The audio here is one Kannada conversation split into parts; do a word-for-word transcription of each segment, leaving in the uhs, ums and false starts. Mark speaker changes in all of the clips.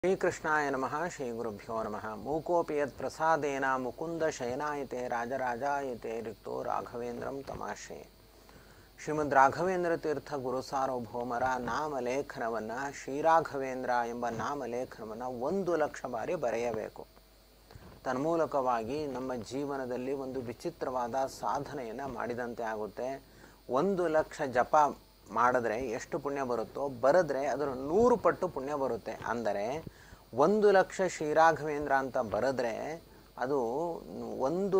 Speaker 1: श्रीकृष्णाय नमः श्रीगुरुभ्यो नमः। मूकोऽपि यत्प्रसादेन मुकुंद शयनायते राजराजायते रिक्तो राघवेंद्रं तमाश्रये। ಶ್ರೀಮದ್ ರಾಘವೇಂದ್ರ ತೀರ್ಥ ಗುರುಸಾರ್ವಭೌಮರ ನಾಮಲೇಖನವನ್ನು ಶ್ರೀರಾಘವೇಂದ್ರ ಎಂಬ ನಾಮಲೇಖನವನ್ನು ಒಂದು ಲಕ್ಷ ಬಾರಿ ಬರೆಯಬೇಕು. ತನ್ಮೂಲಕವಾಗಿ ನಮ್ಮ ಜೀವನದಲ್ಲಿ ಒಂದು ವಿಚಿತ್ರವಾದ ಸಾಧನೆಯನ್ನು ಮಾಡಿದಂತೆ ಆಗುತ್ತೆ. ಒಂದು ಲಕ್ಷ ಜಪ ಮಾಡಿದ್ರೆ ಎಷ್ಟು ಪುಣ್ಯ ಬರುತ್ತೋ ಬರೆದ್ರೆ ಅದರ ನೂರು ಪಟ್ಟು ಪುಣ್ಯ ಬರುತ್ತೆ. ಅಂದರೆ ಒಂದು ಲಕ್ಷ ಶ್ರೀರಾಘವೇಂದ್ರ ಅಂತ ಬರೆದ್ರೆ ಅದು ಒಂದು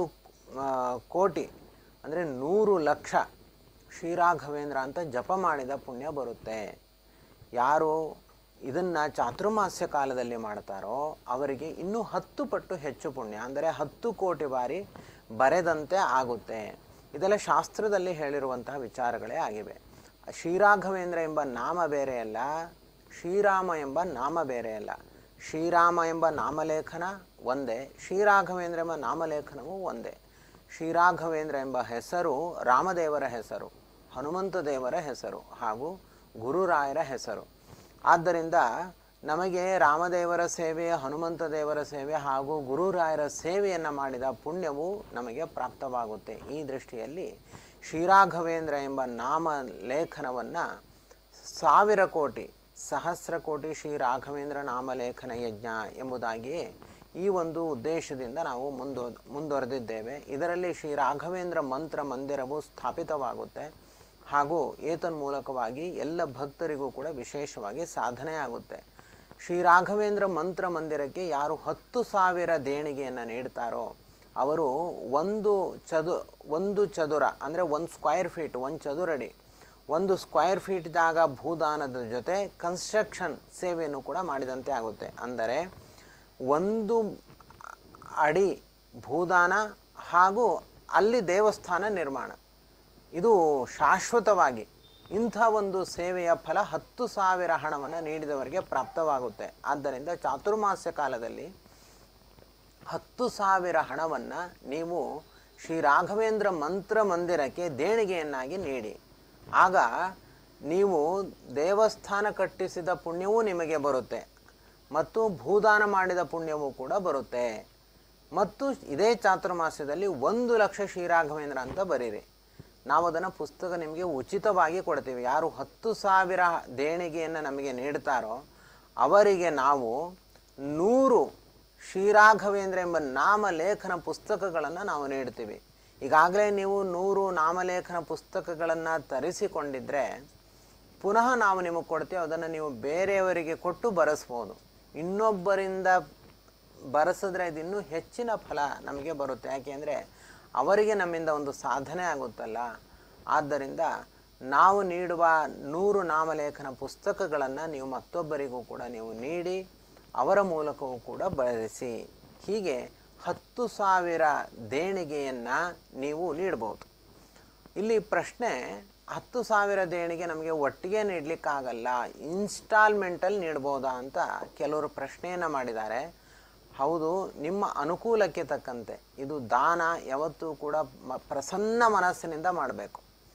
Speaker 1: ಕೋಟಿ ಅಂದರೆ ನೂರು ಲಕ್ಷ ಶ್ರೀರಾಘವೇಂದ್ರ ಅಂತ ಜಪ ಮಾಡಿದ ಪುಣ್ಯ ಬರುತ್ತೆ. ಯಾರು ಇದನ್ನು ಚಾತುರ್ಮಾಸ್ಯ ಕಾಲದಲ್ಲಿ ಮಾಡ್ತಾರೋ ಅವರಿಗೆ ಇನ್ನೂ ಹತ್ತು ಪಟ್ಟು ಹೆಚ್ಚು ಪುಣ್ಯ, ಅಂದರೆ ಹತ್ತು ಕೋಟಿ ಬಾರಿ ಬರೆದಂತೆ ಆಗುತ್ತೆ. ಇದೆಲ್ಲ ಶಾಸ್ತ್ರದಲ್ಲಿ ಹೇಳಿರುವಂತಹ ವಿಚಾರಗಳೇ ಆಗಿವೆ. ಶ್ರೀರಾಘವೇಂದ್ರ ಎಂಬ ನಾಮ ಬೇರೆಯಲ್ಲ, ಶ್ರೀರಾಮ ಎಂಬ ನಾಮ ಬೇರೆಯಲ್ಲ. ಶ್ರೀರಾಮ ಎಂಬ ನಾಮಲೇಖನ ಒಂದೇ, ಶ್ರೀರಾಘವೇಂದ್ರ ಎಂಬ ನಾಮಲೇಖನವೂ ಒಂದೇ. ಶ್ರೀರಾಘವೇಂದ್ರ ಎಂಬ ಹೆಸರು ರಾಮದೇವರ ಹೆಸರು, ಹನುಮಂತ ದೇವರ ಹೆಸರು ಹಾಗೂ ಗುರುರಾಯರ ಹೆಸರು. ಆದ್ದರಿಂದ ನಮಗೆ ರಾಮದೇವರ ಸೇವೆ, ಹನುಮಂತ ದೇವರ ಸೇವೆ ಹಾಗೂ ಗುರುರಾಯರ ಸೇವೆಯನ್ನು ಮಾಡಿದ ಪುಣ್ಯವು ನಮಗೆ ಪ್ರಾಪ್ತವಾಗುತ್ತೆ. ಈ ದೃಷ್ಟಿಯಲ್ಲಿ ಶ್ರೀರಾಘವೇಂದ್ರ ಎಂಬ ನಾಮ ಲೇಖನವನ್ನು ಸಾವಿರ ಕೋಟಿ ಸಹಸ್ರ ಕೋಟಿ ಶ್ರೀ ರಾಘವೇಂದ್ರ ನಾಮಲೇಖನ ಯಜ್ಞ ಎಂಬುದಾಗಿಯೇ ಈ ಒಂದು ಉದ್ದೇಶದಿಂದ ನಾವು ಮುಂದು ಮುಂದುವರೆದಿದ್ದೇವೆ. ಇದರಲ್ಲಿ ಶ್ರೀ ರಾಘವೇಂದ್ರ ಮಂತ್ರ ಮಂದಿರವು ಸ್ಥಾಪಿತವಾಗುತ್ತೆ ಹಾಗೂ ಏತನ್ಮೂಲಕವಾಗಿ ಎಲ್ಲ ಭಕ್ತರಿಗೂ ಕೂಡ ವಿಶೇಷವಾಗಿ ಸಾಧನೆ ಆಗುತ್ತೆ. ಶ್ರೀ ರಾಘವೇಂದ್ರ ಮಂತ್ರ ಮಂದಿರಕ್ಕೆ ಯಾರು ಹತ್ತು ಸಾವಿರ ದೇಣಿಗೆಯನ್ನು ನೀಡ್ತಾರೋ ಅವರು ಒಂದು ಚದು ಒಂದು ಚದುರ ಅಂದರೆ ಒಂದು ಸ್ಕ್ವೈರ್ ಫೀಟ್ ಒಂದು ಚದುರಡಿ ಒಂದು ಸ್ಕ್ವೈರ್ ಫೀಟ್ ಜಾಗ ಭೂದಾನದ ಜೊತೆ ಕನ್ಸ್ಟ್ರಕ್ಷನ್ ಸೇವೆಯನ್ನು ಕೂಡ ಮಾಡಿದಂತೆ ಆಗುತ್ತೆ. ಅಂದರೆ ಒಂದು ಅಡಿ ಭೂದಾನ ಹಾಗೂ ಅಲ್ಲಿ ದೇವಸ್ಥಾನ ನಿರ್ಮಾಣ, ಇದು ಶಾಶ್ವತವಾಗಿ ಇಂಥ ಒಂದು ಸೇವೆಯ ಫಲ ಹತ್ತು ಸಾವಿರ ಹಣವನ್ನು ನೀಡಿದವರಿಗೆ ಪ್ರಾಪ್ತವಾಗುತ್ತೆ. ಆದ್ದರಿಂದ ಚಾತುರ್ಮಾಸ್ಯ ಕಾಲದಲ್ಲಿ ಹತ್ತು ಸಾವಿರ ಹಣವನ್ನು ನೀವು ಶ್ರೀ ರಾಘವೇಂದ್ರ ಮಂತ್ರ ಮಂದಿರಕ್ಕೆ ದೇಣಿಗೆಯನ್ನಾಗಿ ನೀಡಿ. ಆಗ ನೀವು ದೇವಸ್ಥಾನ ಕಟ್ಟಿಸಿದ ಪುಣ್ಯವೂ ನಿಮಗೆ ಬರುತ್ತೆ ಮತ್ತು ಭೂದಾನ ಮಾಡಿದ ಪುಣ್ಯವೂ ಕೂಡ ಬರುತ್ತೆ. ಮತ್ತು ಇದೇ ಚಾತುರ್ಮಾಸ್ಯದಲ್ಲಿ ಒಂದು ಲಕ್ಷ ಶ್ರೀರಾಘವೇಂದ್ರ ಅಂತ ಬರೀರಿ. ನಾವು ಅದನ್ನು ಪುಸ್ತಕ ನಿಮಗೆ ಉಚಿತವಾಗಿ ಕೊಡ್ತೀವಿ. ಯಾರು ಹತ್ತು ಸಾವಿರ ದೇಣಿಗೆಯನ್ನು ನಮಗೆ ನೀಡ್ತಾರೋ ಅವರಿಗೆ ನಾವು ನೂರು ಶ್ರೀರಾಘವೇಂದ್ರ ಎಂಬ ನಾಮಲೇಖನ ಪುಸ್ತಕಗಳನ್ನು ನಾವು ನೀಡ್ತೀವಿ. ಈಗಾಗಲೇ ನೀವು ನೂರು ನಾಮಲೇಖನ ಪುಸ್ತಕಗಳನ್ನು ತರಿಸಿಕೊಂಡಿದ್ದರೆ ಪುನಃ ನಾವು ನಿಮಗೆ ಕೊಡ್ತೀವಿ. ಅದನ್ನು ನೀವು ಬೇರೆಯವರಿಗೆ ಕೊಟ್ಟು ಬರೆಸ್ಬೋದು. ಇನ್ನೊಬ್ಬರಿಂದ ಬರೆಸಿದ್ರೆ ಇದು ಇನ್ನೂ ಹೆಚ್ಚಿನ ಫಲ ನಮಗೆ ಬರುತ್ತೆ. ಯಾಕೆಂದರೆ ಅವರಿಗೆ ನಮ್ಮಿಂದ ಒಂದು ಸಾಧನೆ ಆಗುತ್ತಲ್ಲ. ಆದ್ದರಿಂದ ನಾವು ನೀಡುವ ನೂರು ನಾಮಲೇಖನ ಪುಸ್ತಕಗಳನ್ನು ನೀವು ಮತ್ತೊಬ್ಬರಿಗೂ ಕೂಡ ನೀವು ನೀಡಿ ಅವರ ಮೂಲಕವೂ ಕೂಡ ಬರೆಸಿ. ಹೀಗೆ ಹತ್ತು ಸಾವಿರ ದೇಣಿಗೆಯನ್ನು ನೀವು ನೀಡ್ಬೋದು. ಇಲ್ಲಿ ಪ್ರಶ್ನೆ, ಹತ್ತು ಸಾವಿರ ದೇಣಿಗೆ ನಮಗೆ ಒಟ್ಟಿಗೆ ನೀಡಲಿಕ್ಕಾಗಲ್ಲ, ಇನ್ಸ್ಟಾಲ್ಮೆಂಟಲ್ಲಿ ನೀಡ್ಬೋದಾ ಅಂತ ಕೆಲವರು ಪ್ರಶ್ನೆಯನ್ನು ಮಾಡಿದ್ದಾರೆ. ಹೌದು, ನಿಮ್ಮ ಅನುಕೂಲಕ್ಕೆ ತಕ್ಕಂತೆ. ಇದು ದಾನ ಯಾವತ್ತೂ ಕೂಡ ಪ್ರಸನ್ನ ಮನಸ್ಸಿನಿಂದ ಮಾಡಬೇಕು,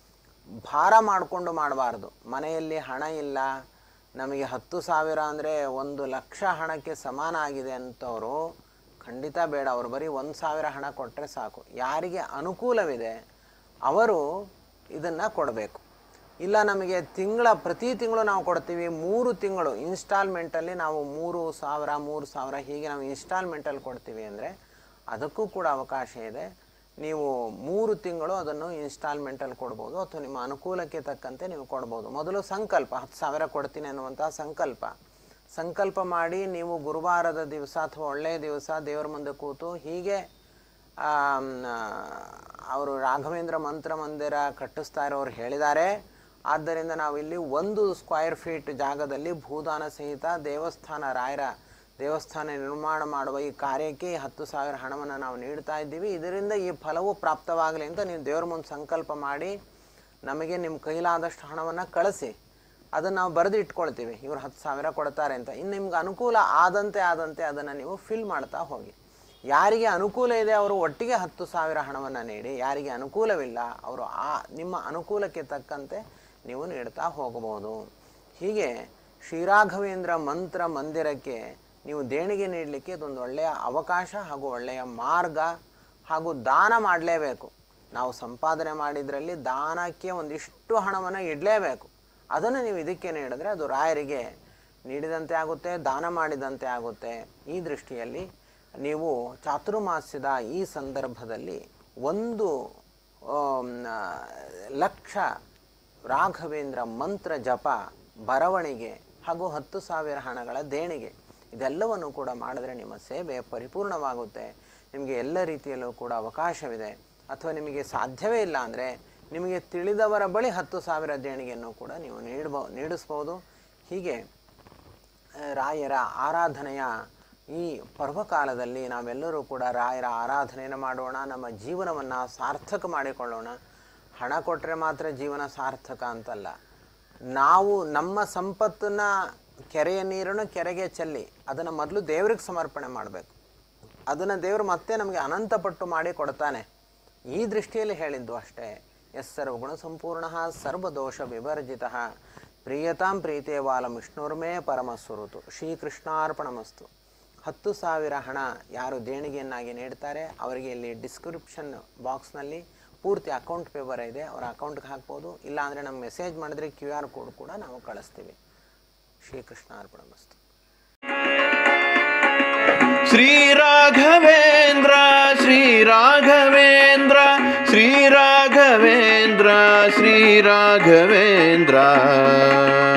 Speaker 1: ಭಾರ ಮಾಡಿಕೊಂಡು ಮಾಡಬಾರ್ದು. ಮನೆಯಲ್ಲಿ ಹಣ ಇಲ್ಲ, ನಮಗೆ ಹತ್ತು ಸಾವಿರ ಅಂದರೆ ಒಂದು ಲಕ್ಷ ಹಣಕ್ಕೆ ಸಮಾನ ಆಗಿದೆ ಅಂತವರು ಖಂಡಿತ ಬೇಡ. ಅವರು ಬರೀ ಒಂದು ಸಾವಿರ ಹಣ ಕೊಟ್ಟರೆ ಸಾಕು. ಯಾರಿಗೆ ಅನುಕೂಲವಿದೆ ಅವರು ಇದನ್ನು ಕೊಡಬೇಕು. ಇಲ್ಲ ನಮಗೆ ತಿಂಗಳ ಪ್ರತಿ ತಿಂಗಳು ನಾವು ಕೊಡ್ತೀವಿ, ಮೂರು ತಿಂಗಳು ಇನ್ಸ್ಟಾಲ್ಮೆಂಟಲ್ಲಿ ನಾವು ಮೂರು ಸಾವಿರ ಮೂರು ಸಾವಿರ ಹೀಗೆ ನಾವು ಇನ್ಸ್ಟಾಲ್ಮೆಂಟಲ್ಲಿ ಕೊಡ್ತೀವಿ ಅಂದರೆ ಅದಕ್ಕೂ ಕೂಡ ಅವಕಾಶ ಇದೆ. ನೀವು ಮೂರು ತಿಂಗಳು ಅದನ್ನು ಇನ್ಸ್ಟಾಲ್ಮೆಂಟಲ್ಲಿ ಕೊಡ್ಬೋದು ಅಥವಾ ನಿಮ್ಮ ಅನುಕೂಲಕ್ಕೆ ತಕ್ಕಂತೆ ನೀವು ಕೊಡ್ಬೋದು. ಮೊದಲು ಸಂಕಲ್ಪ, ಹತ್ತು ಸಾವಿರ ಕೊಡ್ತೀನಿ ಅನ್ನುವಂಥ ಸಂಕಲ್ಪ ಸಂಕಲ್ಪ ಮಾಡಿ ನೀವು ಗುರುವಾರದ ದಿವಸ ಅಥವಾ ಒಳ್ಳೆಯ ದಿವಸ ದೇವರ ಮುಂದೆ ಕೂತು ಹೀಗೆ ಅವರು ರಾಘವೇಂದ್ರ ಮಂತ್ರ ಮಂದಿರ ಕಟ್ಟಿಸ್ತಾ ಇರೋರು ಹೇಳಿದ್ದಾರೆ, ಆದ್ದರಿಂದ ನಾವು ಇಲ್ಲಿ ಒಂದು ಸ್ಕ್ವೈರ್ ಫೀಟ್ ಜಾಗದಲ್ಲಿ ಭೂದಾನ ಸಹಿತ ದೇವಸ್ಥಾನ ರಾಯರ ದೇವಸ್ಥಾನ ನಿರ್ಮಾಣ ಮಾಡುವ ಈ ಕಾರ್ಯಕ್ಕೆ ಹತ್ತು ಸಾವಿರ ಹಣವನ್ನು ನಾವು ನೀಡ್ತಾ ಇದ್ದೀವಿ, ಇದರಿಂದ ಈ ಫಲವು ಪ್ರಾಪ್ತವಾಗಲಿ ಅಂತ ನೀವು ದೇವರ ಮುಂದೆ ಸಂಕಲ್ಪ ಮಾಡಿ ನಮಗೆ ನಿಮ್ಮ ಕೈಲಾದಷ್ಟು ಹಣವನ್ನು ಕಳಿಸಿ. ಅದನ್ನು ನಾವು ಬರೆದು ಇಟ್ಕೊಳ್ತೀವಿ, ಇವರು ಹತ್ತು ಸಾವಿರ ಕೊಡ್ತಾರೆ ಅಂತ. ಇನ್ನು ನಿಮ್ಗೆ ಅನುಕೂಲ ಆದಂತೆ ಆದಂತೆ ಅದನ್ನು ನೀವು ಫಿಲ್ ಮಾಡ್ತಾ ಹೋಗಿ. ಯಾರಿಗೆ ಅನುಕೂಲ ಇದೆ ಅವರು ಒಟ್ಟಿಗೆ ಹತ್ತು ಸಾವಿರ ಹಣವನ್ನು ನೀಡಿ, ಯಾರಿಗೆ ಅನುಕೂಲವಿಲ್ಲ ಅವರು ಆ ನಿಮ್ಮ ಅನುಕೂಲಕ್ಕೆ ತಕ್ಕಂತೆ ನೀವು ನೀಡ್ತಾ ಹೋಗಬಹುದು. ಹೀಗೆ ಶ್ರೀರಾಘವೇಂದ್ರ ಮಂತ್ರ ಮಂದಿರಕ್ಕೆ ನೀವು ದೇಣಿಗೆ ನೀಡಲಿಕ್ಕೆ ಇದೊಂದು ಒಳ್ಳೆಯ ಅವಕಾಶ ಹಾಗೂ ಒಳ್ಳೆಯ ಮಾರ್ಗ ಹಾಗೂ ದಾನ ಮಾಡಲೇಬೇಕು. ನಾವು ಸಂಪಾದನೆ ಮಾಡಿದ್ರಲ್ಲಿ ದಾನಕ್ಕೆ ಒಂದಿಷ್ಟು ಹಣವನ್ನು ಇಡಲೇಬೇಕು. ಅದನ್ನು ನೀವು ಇದಕ್ಕೆ ನೀಡಿದ್ರೆ ಅದು ರಾಯರಿಗೆ ನೀಡಿದಂತೆ ಆಗುತ್ತೆ, ದಾನ ಮಾಡಿದಂತೆ ಆಗುತ್ತೆ. ಈ ದೃಷ್ಟಿಯಲ್ಲಿ ನೀವು ಚಾತುರ್ಮಾಸ್ಯದ ಈ ಸಂದರ್ಭದಲ್ಲಿ ಒಂದು ಲಕ್ಷ ರಾಘವೇಂದ್ರ ಮಂತ್ರ ಜಪ, ಬರವಣಿಗೆ ಹಾಗೂ ಹತ್ತು ಸಾವಿರ ಹಣಗಳ ದೇಣಿಗೆ ಇದೆಲ್ಲವನ್ನು ಕೂಡ ಮಾಡಿದ್ರೆ ನಿಮ್ಮ ಸೇವೆ ಪರಿಪೂರ್ಣವಾಗುತ್ತೆ. ನಿಮಗೆ ಎಲ್ಲ ರೀತಿಯಲ್ಲೂ ಕೂಡ ಅವಕಾಶವಿದೆ. ಅಥವಾ ನಿಮಗೆ ಸಾಧ್ಯವೇ ಇಲ್ಲ ಅಂದರೆ ನಿಮಗೆ ತಿಳಿದವರ ಬಳಿ ಹತ್ತು ಸಾವಿರ ದೇಣಿಗೆಯನ್ನು ಕೂಡ ನೀವು ನೀಡಬೋ ನೀಡಿಸ್ಬೋದು. ಹೀಗೆ ರಾಯರ ಆರಾಧನೆಯ ಈ ಪರ್ವಕಾಲದಲ್ಲಿ ನಾವೆಲ್ಲರೂ ಕೂಡ ರಾಯರ ಆರಾಧನೆಯನ್ನು ಮಾಡೋಣ, ನಮ್ಮ ಜೀವನವನ್ನು ಸಾರ್ಥಕ ಮಾಡಿಕೊಳ್ಳೋಣ. ಹಣ ಕೊಟ್ಟರೆ ಮಾತ್ರ ಜೀವನ ಸಾರ್ಥಕ ಅಂತಲ್ಲ. ನಾವು ನಮ್ಮ ಸಂಪತ್ತನ್ನು, ಕೆರೆಯ ನೀರನ್ನು ಕೆರೆಗೆ ಚೆಲ್ಲಿ ಅದನ್ನು ಮೊದಲು ದೇವ್ರಿಗೆ ಸಮರ್ಪಣೆ ಮಾಡಬೇಕು. ಅದನ್ನು ದೇವರು ಮತ್ತೆ ನಮಗೆ ಅನಂತಪಟ್ಟು ಮಾಡಿ ಕೊಡ್ತಾನೆ. ಈ ದೃಷ್ಟಿಯಲ್ಲಿ ಹೇಳಿದ್ದು ಅಷ್ಟೇ. ಎಸ್ ಸರ್ವಗುಣ ಸಂಪೂರ್ಣ ಸರ್ವದೋಷ ವಿವರ್ಜಿತ ಪ್ರಿಯತಾಂ ಪ್ರೀತೇವಾಲಂ ವಿಷ್ಣುರ್ಮೇ ಪರಮಸ್ವರುತು. ಶ್ರೀಕೃಷ್ಣಾರ್ಪಣಮಸ್ತು. ಹತ್ತು ಸಾವಿರ ಹಣ ಯಾರು ದೇಣಿಗೆಯನ್ನಾಗಿ ನೀಡ್ತಾರೆ ಅವರಿಗೆ ಇಲ್ಲಿ ಡಿಸ್ಕ್ರಿಪ್ಷನ್ ಬಾಕ್ಸ್ನಲ್ಲಿ ಪೂರ್ತಿ ಅಕೌಂಟ್ ಪೇಪರ್ ಇದೆ, ಅವರ ಅಕೌಂಟ್ಗೆ ಹಾಕ್ಬೋದು. ಇಲ್ಲಾಂದರೆ ನಮ್ಗೆ ಮೆಸೇಜ್ ಮಾಡಿದ್ರೆ ಕ್ಯೂ ಆರ್ ಕೋಡ್ ಕೂಡ ನಾವು ಕಳಿಸ್ತೀವಿ. ಶ್ರೀಕೃಷ್ಣಾರ್ಪಣಮಸ್ತು.
Speaker 2: ಶ್ರೀ ರಾಘವೇಂದ್ರ ಶ್ರೀ ರಾಘವೇಂದ್ರ ಶ್ರೀ ರಾಘವೇಂದ್ರ ಶ್ರೀ ರಾಘವೇಂದ್ರ